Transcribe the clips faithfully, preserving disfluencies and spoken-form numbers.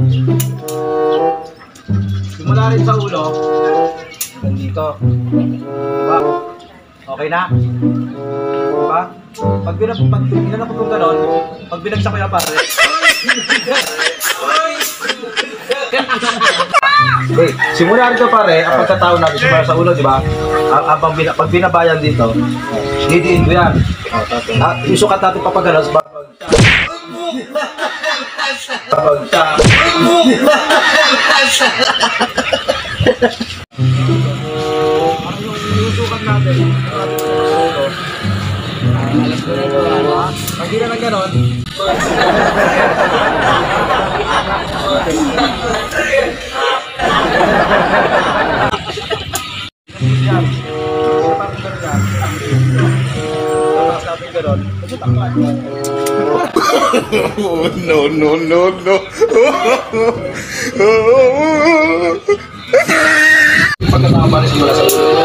Simula rin sa ulo. Ganito. Diba? Okay na? Diba? Pag binag... Pag binag ko kung gano'n, pag binagsak ko yung pare. Okay, simula rito pare, ang pagkatao natin, simula sa ulo, di ba? Ang, ang pag, bina, pag binabayan dito, didiin ko yan. Ha, yung sukat natin papagalas, babag babag yung sukat natin, pag di na ng ganon, yan. No, no, no, no. Pagkatama rin simula sa ulo.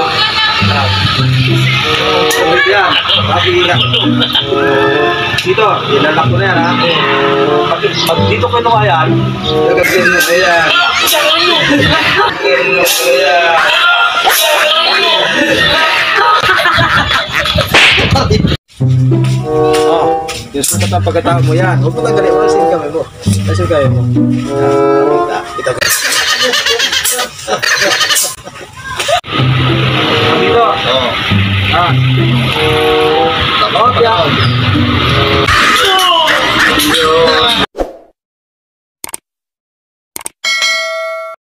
Ulit yan. Lagi yan. Dito, ilalak ko na yan ha. Pag, pag dito ko nawa yan, gagawin mo na yan. Gagawin mo na yan. Oh, yung sukat ang pagkatao mo yan. Huwag mo tanggalin mo. Asin kamay mo. Asin kamay mo. Yan. Kita ko. Dito. Oh. Ah. Oh, yan.